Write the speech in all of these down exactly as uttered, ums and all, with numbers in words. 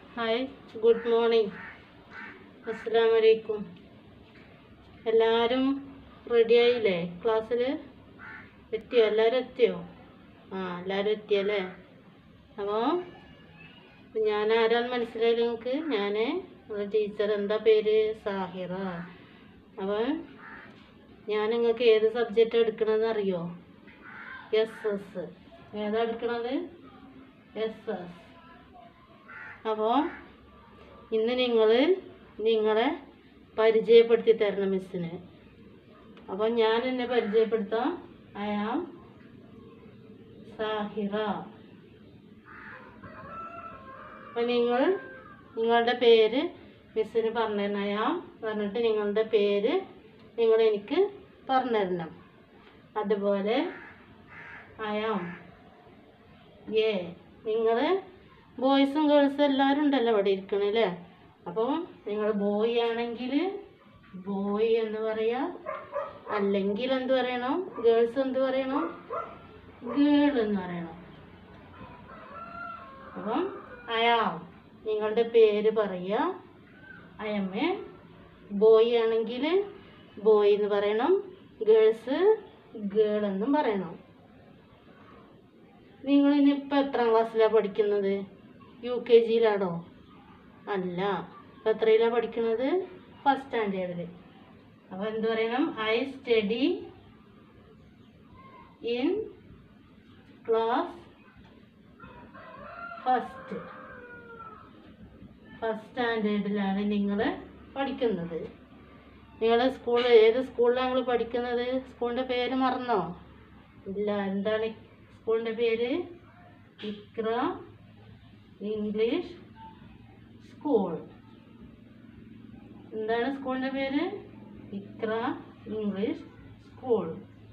Hi, good morning, അസ്സലാമു അലൈക്കും. എല്ലാവരും റെഡിയായില്ലേ? ക്ലാസ്സിൽ എത്തിയോ? എല്ലാവരും എത്തിയോ? ആ, എല്ലാവരും എത്തിയല്ലേ? അപ്പോൾ ഞാൻ ആരാന്ന് മനസ്സിലായി നിങ്ങൾക്ക്? ഞാൻ ടീച്ചർ. എന്താ പേര്? സാഹിറ. അപ്പോൾ ഞാൻ നിങ്ങൾക്ക് ഏത് സബ്ജക്റ്റ് എടുക്കണമെന്ന് അറിയോ? Yes yes. ഏതാ എടുക്കണത്? Yes yes. അപ്പോൾ ഇന്ന് നിങ്ങൾ നിങ്ങളെ പരിചയപ്പെടുത്തി തരണം മിസ്സിന്. അപ്പോൾ ഞാൻ എന്നെ പരിചയപ്പെടുത്താം. I am Sahira. അപ്പം നിങ്ങൾ നിങ്ങളുടെ പേര് മിസ്സിന് പറഞ്ഞു തരണം. ഐ ആം പറഞ്ഞിട്ട് നിങ്ങളുടെ പേര് നിങ്ങൾ എനിക്ക് പറഞ്ഞു തരണം. അതുപോലെ ഐ ആം ഏ നിങ്ങൾ ബോയ്സും ഗേൾസും എല്ലാവരും ഉണ്ടല്ലോ ഇവിടെ ഇരിക്കണല്ലേ. അപ്പോൾ നിങ്ങൾ ബോയ് ആണെങ്കിൽ ബോയ് എന്ന് പറയാം, അല്ലെങ്കിൽ എന്ത് പറയണം? ഗേൾസ് എന്ത് പറയണം? ഗേൾ എന്ന് പറയണം. അപ്പം അയാം നിങ്ങളുടെ പേര് പറയുക. അയമ്മേ ബോയ് ആണെങ്കിൽ ബോയ് എന്ന് പറയണം, ഗേൾസ് ഗേൾ എന്നും പറയണം. നിങ്ങളിനിപ്പോൾ എത്രാം ക്ലാസ്സിലാണ് പഠിക്കുന്നത്? യു കെ ജിയിലാണോ? അല്ല. ഇപ്പം എത്രയിലാണ് പഠിക്കുന്നത്? ഫസ്റ്റ് സ്റ്റാൻഡേർഡിൽ. അപ്പോൾ എന്ത് പറയണം? I study in class first. First സ്റ്റാൻഡേർഡിലാണ് നിങ്ങൾ പഠിക്കുന്നത്. നിങ്ങൾ സ്കൂൾ ഏത് സ്കൂളിലാണ് നിങ്ങൾ പഠിക്കുന്നത്? സ്കൂളിൻ്റെ പേര് മറന്നോ? ഇല്ല. എന്താണ് സ്കൂളിൻ്റെ പേര്? Iqra English school. എന്താണ് സ്കൂളിൻ്റെ പേര്? Iqra English school.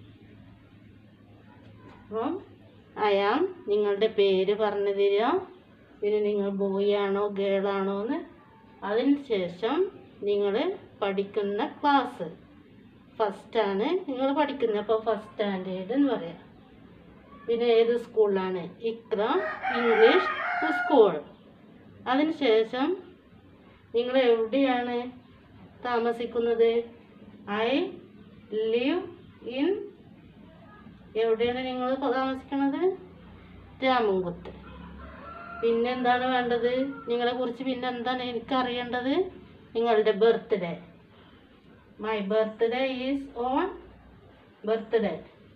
അപ്പം അയാം നിങ്ങളുടെ പേര് പറഞ്ഞു തരിക. പിന്നെ നിങ്ങൾ ബോയ് ആണോ ഗേളാണോ എന്ന്. അതിന് ശേഷം നിങ്ങൾ പഠിക്കുന്ന ക്ലാസ് ഫസ്റ്റാണ് നിങ്ങൾ പഠിക്കുന്നത്. അപ്പോൾ ഫസ്റ്റ് സ്റ്റാൻഡേർഡ് എന്ന് പറയാം. പിന്നെ ഏത് സ്കൂളിലാണ്? Iqra English school. അതിന് ശേഷം നിങ്ങൾ എവിടെയാണ് താമസിക്കുന്നത്? I live in. എവിടെയാണ് നിങ്ങൾ താമസിക്കുന്നത്? രാമൻകുത്ത്. പിന്നെ എന്താണ് വേണ്ടത് നിങ്ങളെ കുറിച്ച്? പിന്നെ എന്താണ് എനിക്കറിയേണ്ടത്? നിങ്ങളുടെ birthday. My birthday is on. Birthday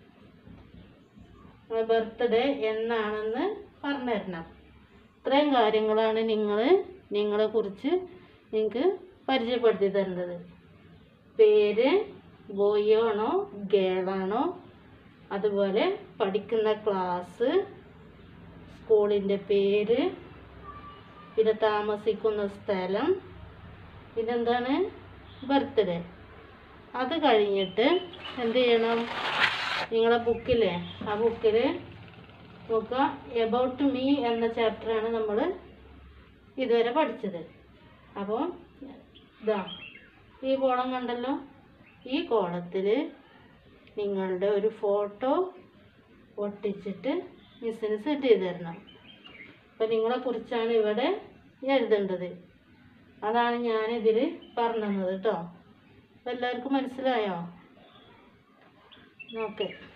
birthday എന്നാണെന്ന് പറഞ്ഞു തരണം. ഇത്രയും കാര്യങ്ങളാണ് നിങ്ങൾ നിങ്ങളെ കുറിച്ച് നിങ്ങൾക്ക് പരിചയപ്പെടുത്തി തരേണ്ടത്. പേര് ബോയ് ആണോ ഗേളാണോ, അതുപോലെ പഠിക്കുന്ന ക്ലാസ്, സ്കൂളിൻ്റെ പേര്, പിന്നെ താമസിക്കുന്ന സ്ഥലം, പിന്നെന്താണ് ബർത്ത്ഡേ. അത് കഴിഞ്ഞിട്ട് എന്ത് ചെയ്യണം? നിങ്ങളെ ബുക്കില്ലേ, ആ ബുക്കിൽ നോക്കുക. എബൌട്ട് മീ എന്ന ചാപ്റ്ററാണ് നമ്മൾ ഇതുവരെ പഠിച്ചത്. അപ്പോൾ ഇതാ ഈ കോളം കണ്ടല്ലോ. ഈ കോളത്തിൽ നിങ്ങളുടെ ഒരു ഫോട്ടോ ഒട്ടിച്ചിട്ട് മിസ്സിന് സെറ്റ് ചെയ്ത് തരണം. അപ്പോൾ നിങ്ങളെ കുറിച്ചാണ് ഇവിടെ എഴുതേണ്ടത്. അതാണ് ഞാനിതിൽ പറഞ്ഞു തന്നത് കേട്ടോ. അപ്പോൾ എല്ലാവർക്കും മനസ്സിലായോ? ഓക്കെ.